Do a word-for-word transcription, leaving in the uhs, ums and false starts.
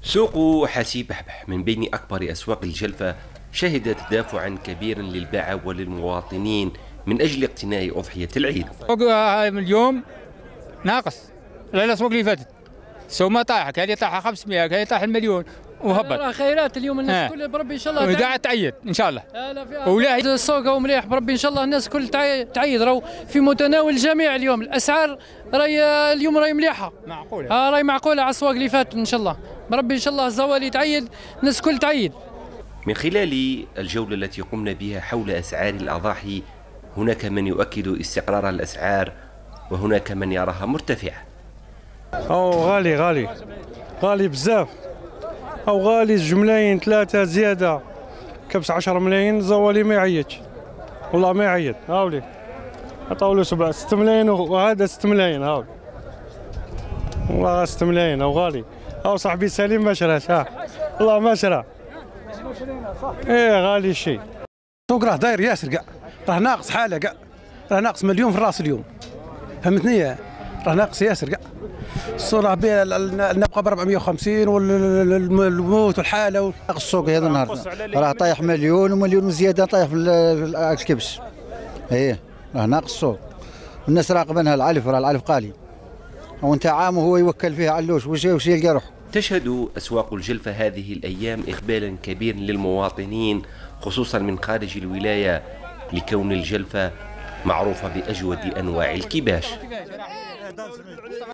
سوق حاسي بحبح من بين أكبر أسواق الجلفة شهد تدافعا كبيرا للباعة وللمواطنين من أجل اقتناء أضحية العيد. اليوم ناقص لا الأسواق اللي فاتت، السومة طايحة، كان طايحة خمسمائة، كان طايح المليون وهبط. خيرات اليوم الناس كلها بربي ان شاء الله وقاعد تعيد ان شاء الله. ولا السوق مليح بربي ان شاء الله، الناس كل تعيد راهو في متناول الجميع اليوم، الاسعار راهي اليوم راهي مليحه معقوله اه راهي معقوله على الاسواق اللي فاتت ان شاء الله بربي ان شاء الله الزوالي تعيد، الناس كل تعيد. من خلال الجولة التي قمنا بها حول أسعار الأضاحي هناك من يؤكد استقرار الأسعار وهناك من يراها مرتفعة. أو غالي غالي غالي بزاف، أو غالي جملاين ثلاثة زيادة، كبس عشرة ملايين زوالي ما يعيطش والله ما يعيط. هاولي عطاو له سبعة ست ملايين وهذا ست ملايين، هاولي والله ست ملايين أو غالي. أو صاحبي سليم ما شراش، ها والله ما شرا. إيه غالي شيء. السوق راه داير ياسر كاع، راه ناقص حالة كاع، راه ناقص مليون في الراس اليوم، فهمتني؟ راه ناقص ياسر كاع. السوق راه نبقى ب أربعمائة وخمسين والموت والحاله. ناقص السوق هذا النهارده راه طايح مليون ومليون وزياده، طايح في الكبش. ايه راه ناقص السوق، الناس راقبينها العلف، راه العلف قالي وانت عام وهو يوكل فيها علوش وش وش يلقى روحه. تشهد أسواق الجلفة هذه الأيام إقبالا كبيرا للمواطنين خصوصا من خارج الولاية، لكون الجلفة معروفة بأجود أنواع الكباش.